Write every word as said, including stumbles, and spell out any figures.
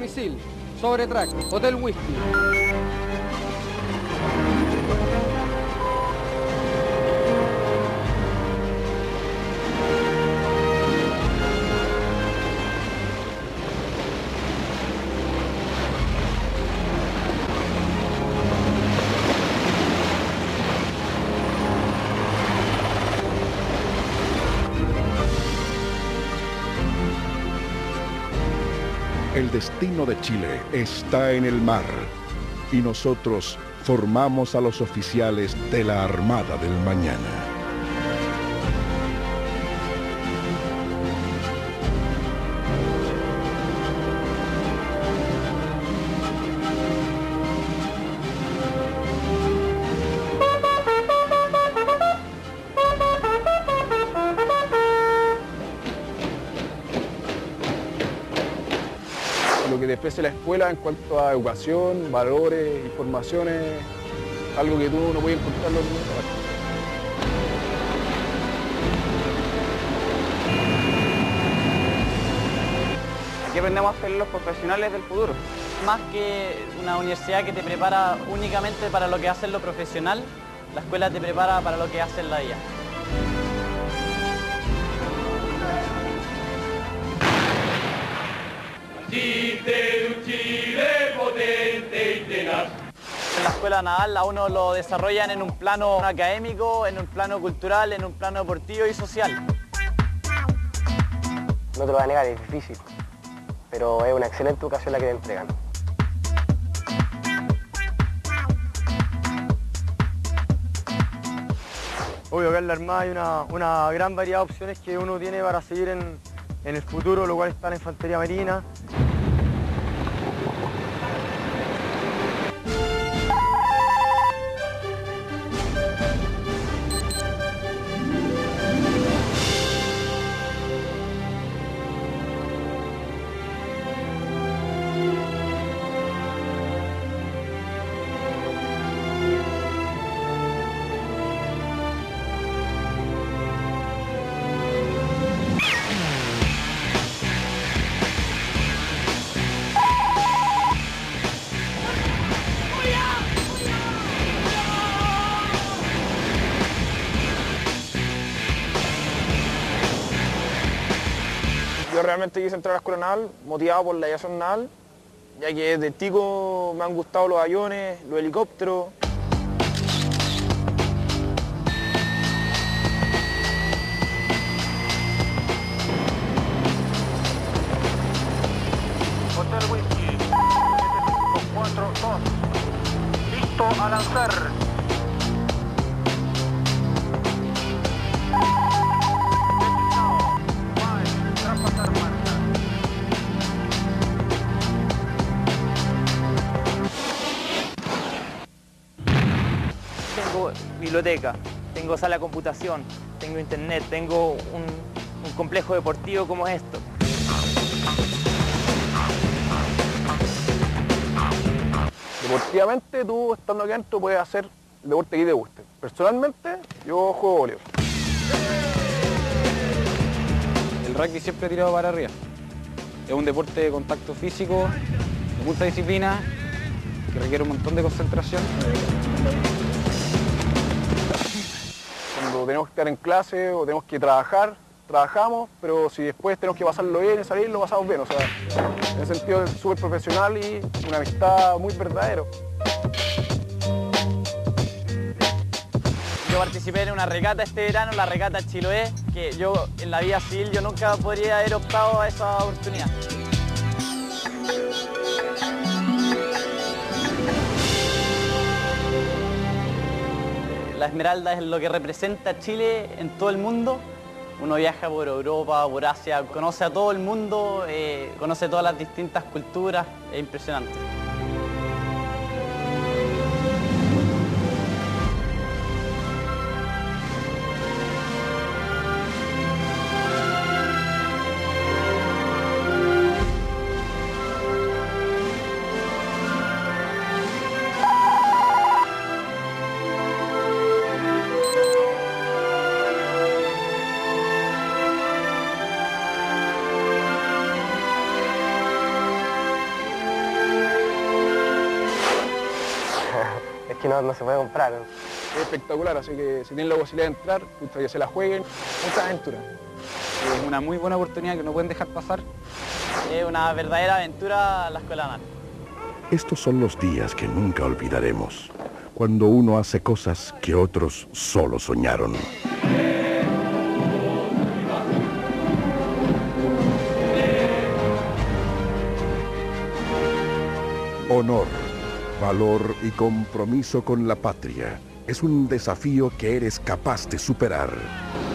misil, sobre track, Hotel Whisky. El destino de Chile está en el mar y nosotros formamos a los oficiales de la Armada del Mañana. Lo que te ofrece la escuela en cuanto a educación, valores, informaciones, algo que tú no puedes encontrarlo en ninguna parte. Aquí aprendemos a ser los profesionales del futuro. Más que una universidad que te prepara únicamente para lo que hace en lo profesional, la escuela te prepara para lo que hace en la vida. En la escuela naval a uno lo desarrollan en un plano académico, en un plano cultural, en un plano deportivo y social. No te lo voy a negar, es difícil, pero es una excelente educación la que te entregan. Obvio que en la Armada hay una, una gran variedad de opciones que uno tiene para seguir en, en el futuro, lo cual está la infantería marina. Yo realmente quise entrar a la escuela naval motivado por la aviación naval, ya que desde tico me han gustado los aviones, los helicópteros. Hotel Whisky, siete cinco cuatro dos, listo a lanzar. Tengo biblioteca, tengo sala de computación, tengo internet, tengo un, un complejo deportivo como esto. Deportivamente, tú estando aquí adentro puedes hacer el deporte que te guste. Personalmente, yo juego voleibol. El rugby siempre ha tirado para arriba. Es un deporte de contacto físico, de mucha disciplina, que requiere un montón de concentración. Cuando tenemos que estar en clase o tenemos que trabajar, trabajamos, pero si después tenemos que pasarlo bien y salir, lo pasamos bien. O sea, en ese sentido es súper profesional y una amistad muy verdadera. Yo participé en una regata este verano, la regata Chiloé, que yo en la vida civil yo nunca podría haber optado a esa oportunidad. La Esmeralda es lo que representa a Chile en todo el mundo. Uno viaja por Europa, por Asia, conoce a todo el mundo, eh, conoce todas las distintas culturas, es impresionante. que no, no se puede comprar. ¿no? Es espectacular, así que si tienen la posibilidad de entrar, pucha, que se la jueguen. Mucha aventura. Es una muy buena oportunidad que no pueden dejar pasar. Es una verdadera aventura la Escuela Mar. Estos son los días que nunca olvidaremos, cuando uno hace cosas que otros solo soñaron. Honor, valor y compromiso con la patria es un desafío que eres capaz de superar.